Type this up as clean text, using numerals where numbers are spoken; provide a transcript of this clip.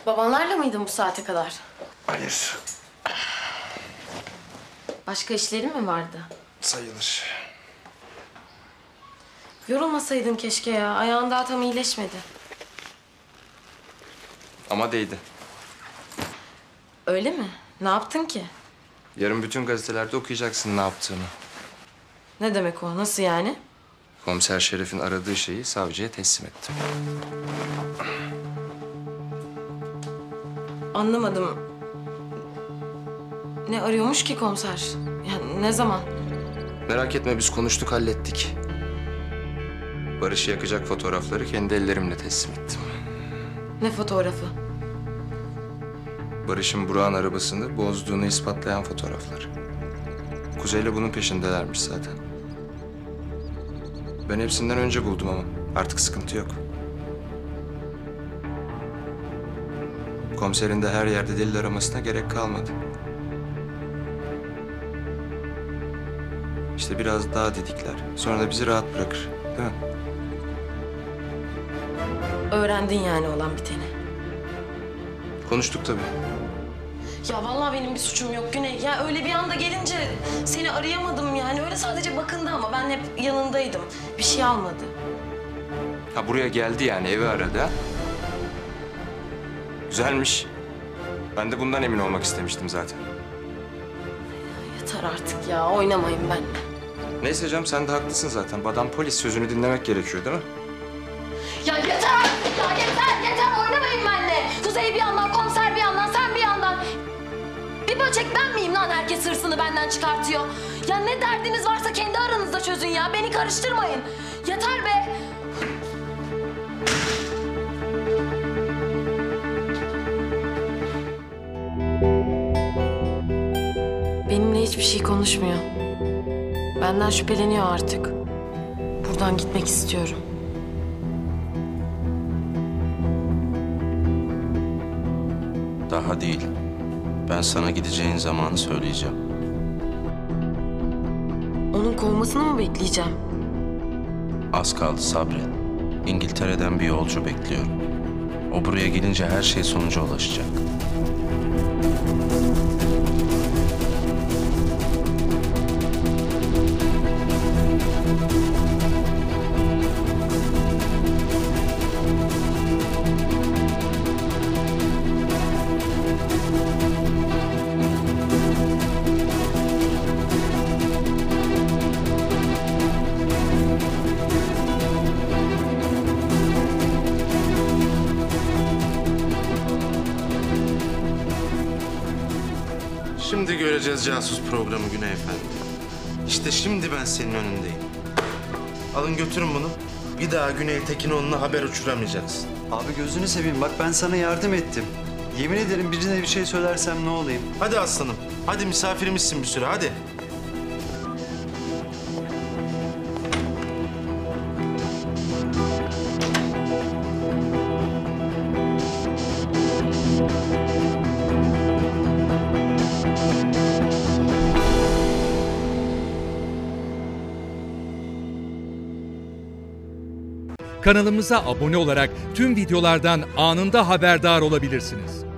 Babanlarla mıydın bu saate kadar? Hayır. Başka işlerin mi vardı? Sayılır. Yorulmasaydın keşke ya. Ayağın daha tam iyileşmedi. Ama değdi. Öyle mi? Ne yaptın ki? Yarın bütün gazetelerde okuyacaksın ne yaptığını. Ne demek o? Nasıl yani? Komiser Şeref'in aradığı şeyi savcıya teslim ettim. Anlamadım. Ne arıyormuş ki komiser? Yani ne zaman? Merak etme biz konuştuk hallettik. Barış'ı yakacak fotoğrafları kendi ellerimle teslim ettim. Ne fotoğrafı? Barış'ın Burak'ın arabasını bozduğunu ispatlayan fotoğraflar. Kuzey'le bunun peşindelermiş zaten. Ben hepsinden önce buldum ama artık sıkıntı yok. Komiserin de her yerde delil aramasına gerek kalmadı. İşte biraz daha didikler. Sonra da bizi rahat bırakır. Değil mi? Öğrendin yani olan biteni. Konuştuk tabii. Ya vallahi benim bir suçum yok Güney. Ya öyle bir anda gelince seni arayamadım yani. Öyle sadece bakındı ama ben hep yanındaydım. Bir şey almadı. Ha buraya geldi yani evi aradı ha? Güzelmiş. Ben de bundan emin olmak istemiştim zaten. Yeter artık ya. Oynamayın benimle. Neyse canım sen de haklısın zaten. Adam polis sözünü dinlemek gerekiyor değil mi? Ya yeter artık ya. Yeter. Oynamayın benimle. Kuzey bir yandan, komiser bir yandan, sen bir yandan. Bir böcek ben miyim lan herkes hırsını benden çıkartıyor? Ya ne derdiniz varsa kendi aranızda çözün ya. Beni karıştırmayın. Yeter be. Benimle hiçbir şey konuşmuyor. Benden şüpheleniyor artık. Buradan gitmek istiyorum. Daha değil. Ben sana gideceğin zamanı söyleyeceğim. Onun kovmasını mı bekleyeceğim? Az kaldı sabret. İngiltere'den bir yolcu bekliyorum. O buraya gelince her şey sonuca ulaşacak. Şimdi göreceğiz casus programı Güney Efendi. İşte şimdi ben senin önündeyim. Alın götürün bunu. Bir daha Güney Tekinoğlu'na haber uçuramayacaksın. Abi gözünü seveyim bak ben sana yardım ettim. Yemin ederim birine bir şey söylersem ne olayım? Hadi aslanım. Hadi misafirimizsin bir süre hadi. Kanalımıza abone olarak tüm videolardan anında haberdar olabilirsiniz.